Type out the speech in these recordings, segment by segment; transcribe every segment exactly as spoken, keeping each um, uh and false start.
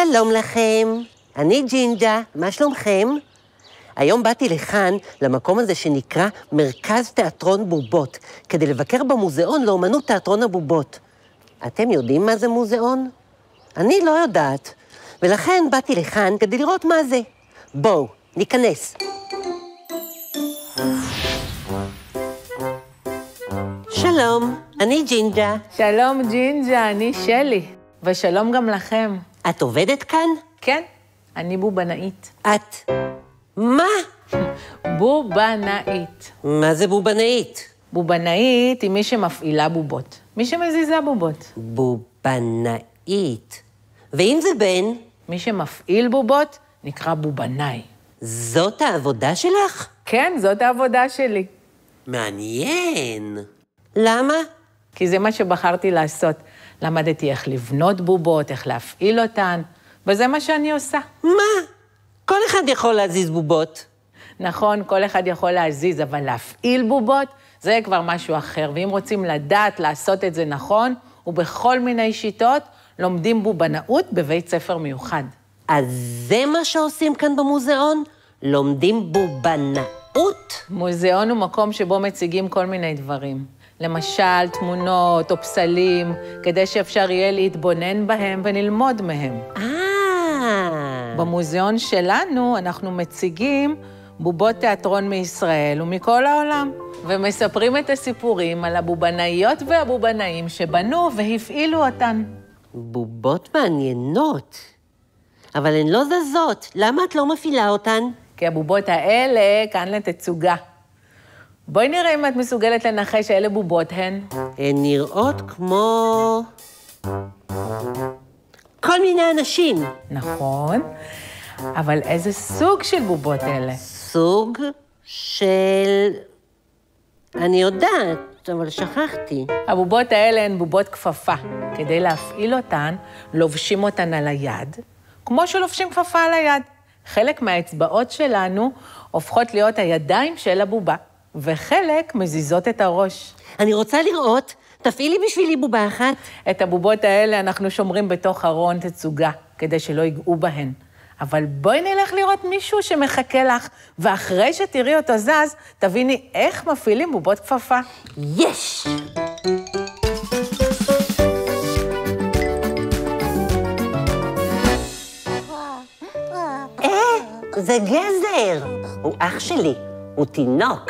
שלום לכם, אני ג'ינג'ה, מה שלומכם? היום באתי לכאן, למקום הזה שנקרא מרכז תיאטרון בובות, כדי לבקר במוזיאון לאומנות תיאטרון הבובות. אתם יודעים מה זה מוזיאון? אני לא יודעת, ולכן באתי לכאן כדי לראות מה זה. בואו, ניכנס. שלום, אני ג'ינג'ה. שלום ג'ינג'ה, אני שלי, ושלום גם לכם. את עובדת כאן? כן, אני בובנאית. את... מה? בובנאית. מה זה בובנאית? בובנאית היא מי שמפעילה בובות, מי שמזיזה בובות. בובנאית. ואם זה בן? מי שמפעיל בובות נקרא בובנאי. זאת העבודה שלך? כן, זאת העבודה שלי. מעניין. למה? כי זה מה שבחרתי לעשות. למדתי איך לבנות בובות, איך להפעיל אותן, וזה מה שאני עושה. מה? כל אחד יכול להזיז בובות. נכון, כל אחד יכול להזיז, אבל להפעיל בובות זה כבר משהו אחר. ואם רוצים לדעת לעשות את זה נכון, ובכל מיני שיטות, לומדים בובנאות בבית ספר מיוחד. אז זה מה שעושים כאן במוזיאון? לומדים בובנאות? מוזיאון הוא מקום שבו מציגים כל מיני דברים. למשל, תמונות או פסלים, כדי שאפשר יהיה להתבונן בהם וללמוד מהם. אה. במוזיאון שלנו אנחנו מציגים בובות תיאטרון מישראל ומכל העולם, ומספרים את הסיפורים על הבובנאיות והבובנאים שבנו והפעילו אותן. בובות מעניינות, אבל הן לא זזות. למה את לא מפעילה אותן? כי הבובות האלה כאן לתצוגה. בואי נראה אם את מסוגלת לנחש שאלה בובות הן. הן נראות כמו... כל מיני אנשים. נכון, אבל איזה סוג של בובות אלה? סוג של... אני יודעת, אבל שכחתי. הבובות האלה הן בובות כפפה. כדי להפעיל אותן, לובשים אותן על היד, כמו שלובשים כפפה על היד. חלק מהאצבעות שלנו הופכות להיות הידיים של הבובה, וחלק מזיזות את הראש. אני רוצה לראות, תפעילי בשבילי בובה אחת. את הבובות האלה אנחנו שומרים בתוך ארון תצוגה, כדי שלא ייגעו בהן. אבל בואי נלך לראות מישהו שמחכה לך, ואחרי שתראי אותו זז, תביני איך מפעילים בובות כפפה. יש! אה, זה גזר. הוא אח שלי, הוא תינוק.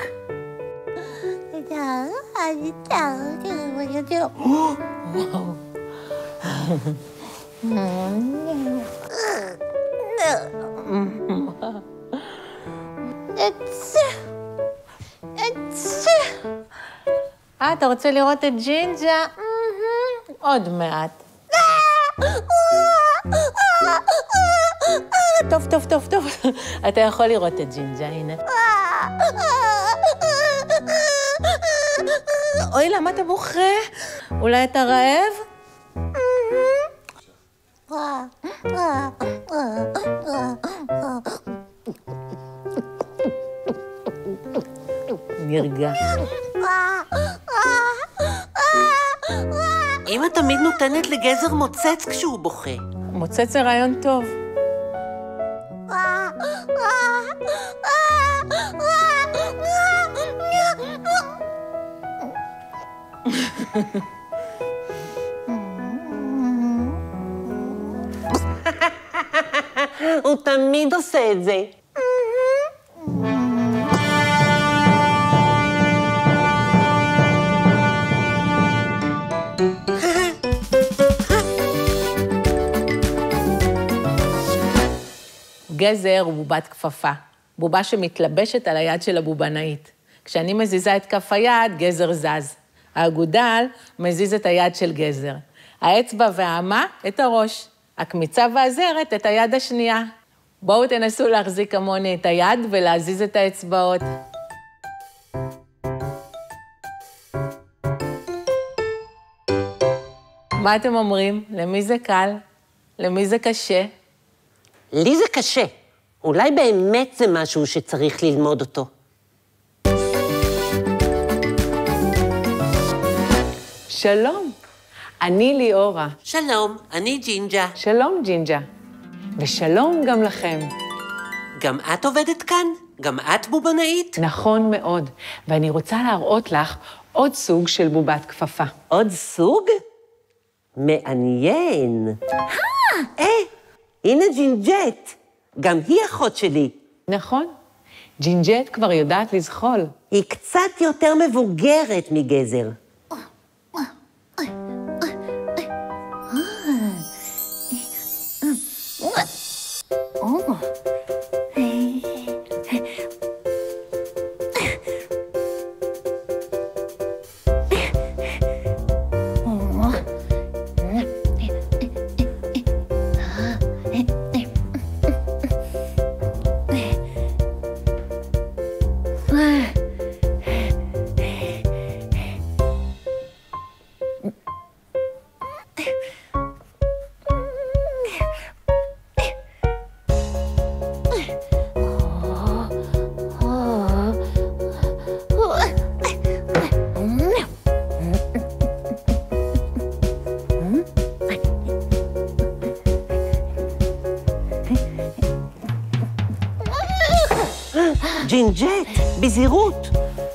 אה, אתה רוצה לראות את ג'ינג'ה? עוד מעט. טוב, טוב, טוב, טוב. אתה יכול לראות את ג'ינג'ה, הנה. אוי, למה אתה בוכה? אולי אתה רעב? נרגע. אמא תמיד נותנת לגזר מוצץ כשהוא בוכה. מוצץ זה רעיון טוב. הוא תמיד עושה את זה. גזר הוא בובת כפפה, בובה שמתלבשת על היד של הבובנאית. כשאני מזיזה את כף היד, גזר זז. האגודל מזיז את היד של גזר. האצבע והאמה את הראש. הקמיצה והזרת את היד השנייה. בואו תנסו להחזיק כמוני את היד ולהזיז את האצבעות. מה אתם אומרים? למי זה קל? למי זה קשה? לי זה קשה. אולי באמת זה משהו שצריך ללמוד אותו. שלום, אני ליאורה. שלום, אני ג'ינג'ה. שלום ג'ינג'ה. ושלום גם לכם. גם את עובדת כאן? גם את בובנאית? נכון מאוד, ואני רוצה להראות לך עוד סוג של בובת כפפה. עוד סוג? מעניין. אה, הנה ג'ינג'ט. גם היא אחות שלי. נכון, ג'ינג'ט כבר יודעת לזחול. היא קצת יותר מבוגרת מגזר. ג'ינג'ט, בזהירות.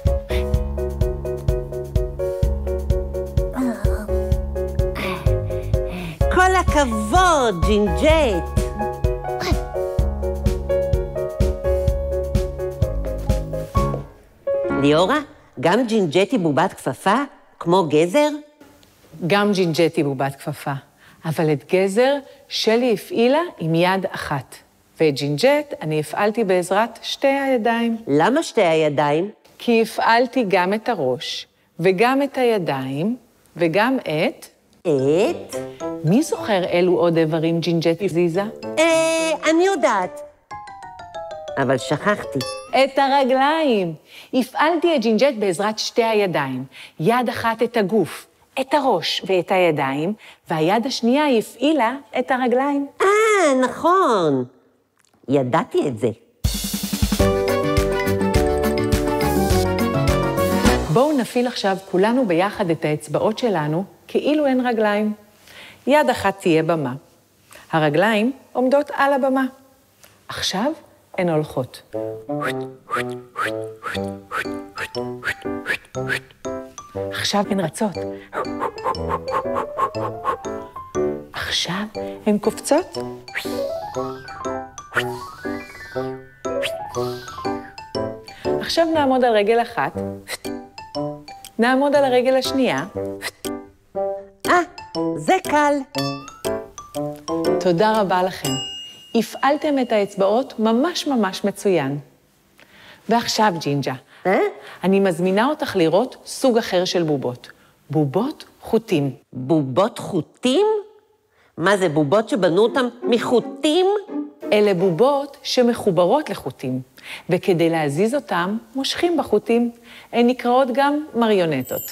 כל הכבוד, ג'ינג'ט. ליאורה, גם ג'ינג'ט היא בובת כפפה, כמו גזר? גם ג'ינג'ט היא בובת כפפה, אבל את גזר שלי הפעילה עם יד אחת. ואת ג'ינג'ט אני הפעלתי בעזרת שתי הידיים. למה שתי הידיים? כי הפעלתי גם את הראש, וגם את הידיים, וגם את... את? מי זוכר אילו עוד איברים ג'ינג'ט הזיזה? אה, אני יודעת. אבל שכחתי. את הרגליים. הפעלתי את ג'ינג'ט בעזרת שתי הידיים. יד אחת את הגוף, את הראש ואת הידיים, והיד השנייה הפעילה את הרגליים. אה, נכון. ידעתי את זה. בואו נפעיל עכשיו כולנו ביחד את האצבעות שלנו כאילו אין רגליים. יד אחת תהיה במה. הרגליים עומדות על הבמה. עכשיו הן הולכות. עכשיו הן רצות. עכשיו הן קופצות. עכשיו נעמוד על רגל אחת. נעמוד על הרגל השנייה. אה, זה קל. תודה רבה לכם. הפעלתם את האצבעות ממש ממש מצוין. ועכשיו, ג'ינג'ה, אה? אני מזמינה אותך לראות סוג אחר של בובות. בובות חוטים. בובות חוטים? מה זה, בובות שבנו אותם מחוטים? אלה בובות שמחוברות לחוטים, וכדי להזיז אותם, מושכים בחוטים. הן נקראות גם מריונטות.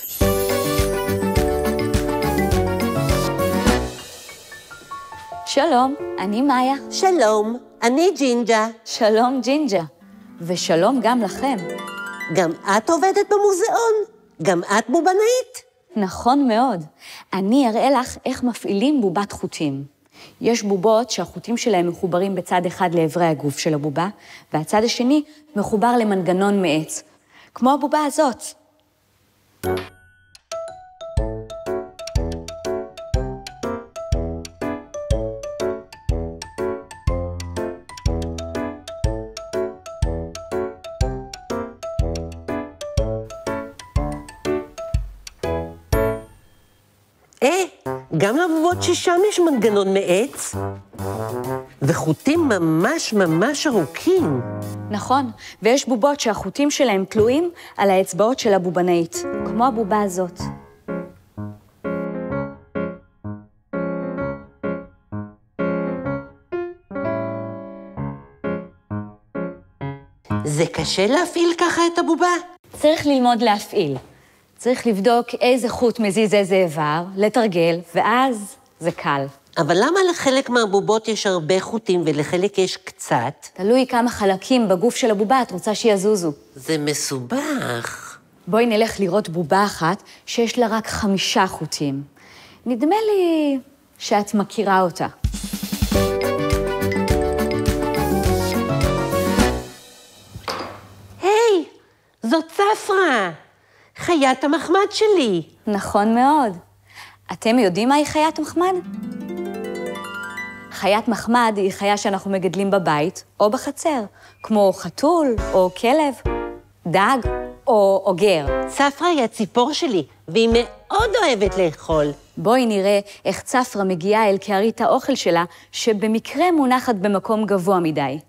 שלום, אני מאיה. שלום, אני ג'ינג'ה. שלום ג'ינג'ה. ושלום גם לכם. גם את עובדת במוזיאון? גם את בובנאית? נכון מאוד. אני אראה לך איך מפעילים בובת חוטים. יש בובות שהחוטים שלהם מחוברים בצד אחד לעברי הגוף של הבובה, והצד השני מחובר למנגנון מעץ, כמו הבובה הזאת. אה, גם לבובות ששם יש מנגנון מעץ, וחוטים ממש ממש ארוכים. נכון, ויש בובות שהחוטים שלהם תלויים על האצבעות של הבובנאית, כמו הבובה הזאת. זה קשה להפעיל ככה את הבובה? צריך ללמוד להפעיל. צריך לבדוק איזה חוט מזיז איזה איבר, לתרגל, ואז זה קל. אבל למה לחלק מהבובות יש הרבה חוטים ולחלק יש קצת? תלוי כמה חלקים בגוף של הבובה את רוצה שיזוזו. זה מסובך. בואי נלך לראות בובה אחת שיש לה רק חמישה חוטים. נדמה לי שאת מכירה אותה. זאת צפרה, חיית המחמד שלי. נכון מאוד. אתם יודעים מהי חיית מחמד? חיית מחמד היא חיה שאנחנו מגדלים בבית או בחצר, כמו חתול או כלב, דג או אוגר. צפרה היא הציפור שלי, והיא מאוד אוהבת לאכול. בואי נראה איך צפרה מגיעה אל קערית האוכל שלה, שבמקרה מונחת במקום גבוה מדי.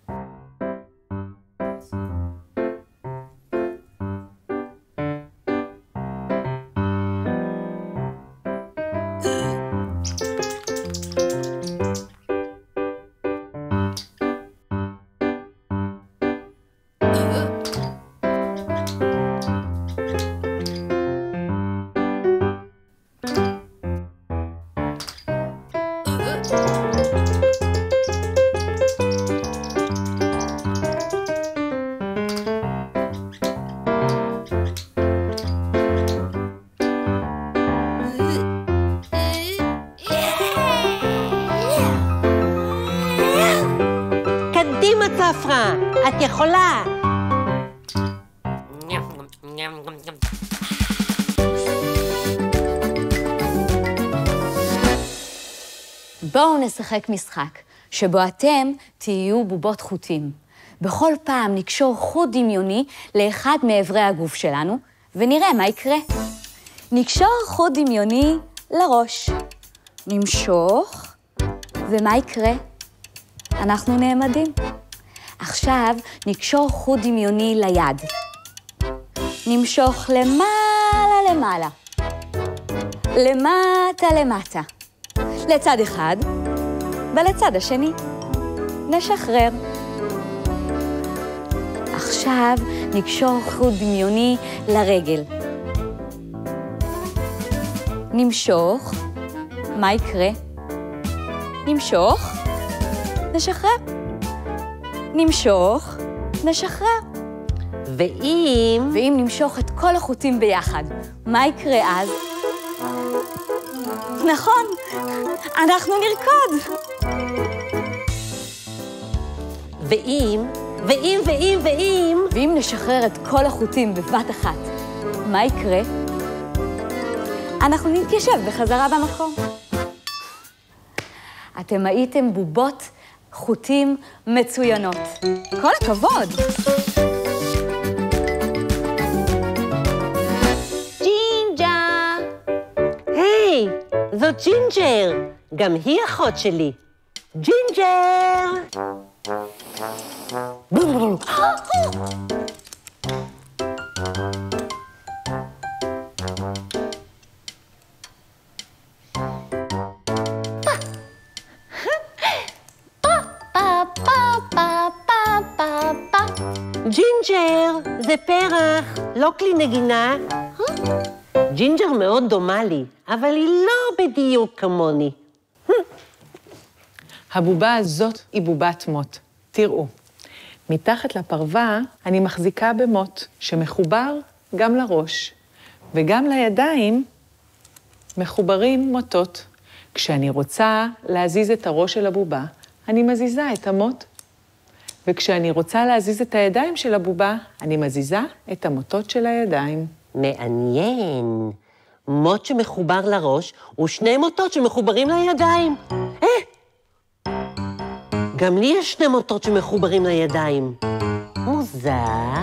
קדימה, צפרה, את יכולה. בואו נשחק משחק, שבו אתם תהיו בובות חוטים. בכל פעם נקשור חוט דמיוני לאחד מאיברי הגוף שלנו, ונראה מה יקרה. נקשור חוט דמיוני לראש. נמשוך, ומה יקרה? אנחנו נעמדים. עכשיו נקשור חוט דמיוני ליד. נמשוך למעלה למעלה. למטה למטה. לצד אחד ולצד השני. נשחרר. עכשיו נקשור חוט דמיוני לרגל. נמשוך. מה יקרה? נמשוך. נשחרר. נמשוך. נשחרר. ואם... ואם נמשוך את כל החוטים ביחד, מה יקרה אז? נכון, אנחנו נרקוד. ואם, ואם, ואם, ואם... ואם נשחרר את כל החוטים בבת אחת, מה יקרה? אנחנו נתיישב בחזרה במקום. אתם הייתם בובות חוטים מצוינות. כל הכבוד. ג'ינג'ה! היי, זאת ג'ינג'ר. גם היא אחות שלי. ג'ינג'ר! ג'ינג'ר, זה פרח, לא כלי נגינה. ג'ינג'ר מאוד דומה לי, אבל היא לא בדיוק כמוני. הבובה הזאת היא בובת מוט. תראו, מתחת לפרווה אני מחזיקה במוט שמחובר גם לראש, וגם לידיים מחוברים מוטות. כשאני רוצה להזיז את הראש של הבובה, אני מזיזה את המוט. וכשאני רוצה להזיז את הידיים של הבובה, אני מזיזה את המוטות של הידיים. מעניין. מוט שמחובר לראש, ושני מוטות שמחוברים לידיים. אה! גם לי יש שני מוטות שמחוברים לידיים. מוזר.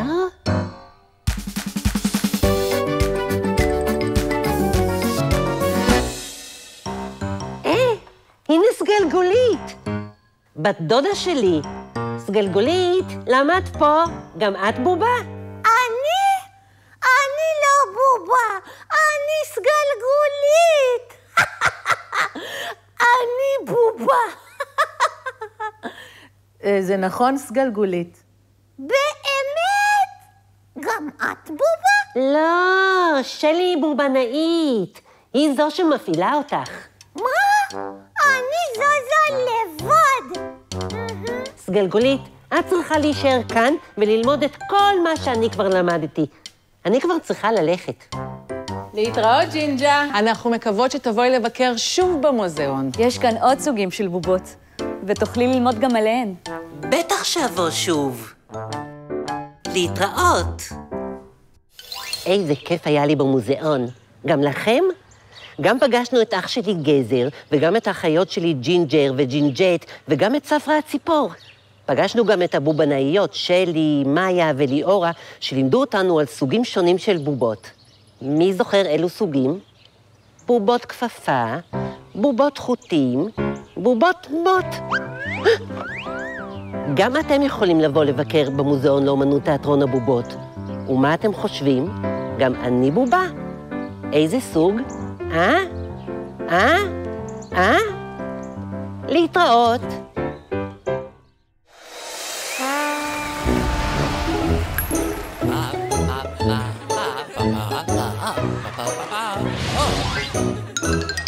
אה, הנה סגלגולית. בת דודה שלי. סגלגולית, למה את פה? גם את בובה? אני? אני לא בובה, אני סגלגולית. אני בובה. זה נכון, סגלגולית? באמת? גם את בובה? לא, שלי היא בובנאית. היא זו שמפעילה אותך. מה? אני זוזה לבד. סגלגולית, את צריכה להישאר כאן וללמוד את כל מה שאני כבר למדתי. אני כבר צריכה ללכת. להתראות, ג'ינג'ה. אנחנו מקוות שתבואי לבקר שוב במוזיאון. יש כאן עוד סוגים של בובות, ותוכלי ללמוד גם עליהן. בטח שאבוא שוב. להתראות. איזה כיף היה לי במוזיאון. גם לכם? גם פגשנו את אח שלי גזר, וגם את האחיות שלי ג'ינג'ר וג'ינג'ט, וגם את ספרה הציפור. פגשנו גם את הבובנאיות, שלי, מאיה וליאורה, שלימדו אותנו על סוגים שונים של בובות. מי זוכר אילו סוגים? בובות כפפה, בובות חוטים, בובות מוט. גם אתם יכולים לבוא לבקר במוזיאון לאומנות תיאטרון הבובות. ומה אתם חושבים? גם אני בובה. איזה סוג? אה? אה? אה? להתראות. Oh.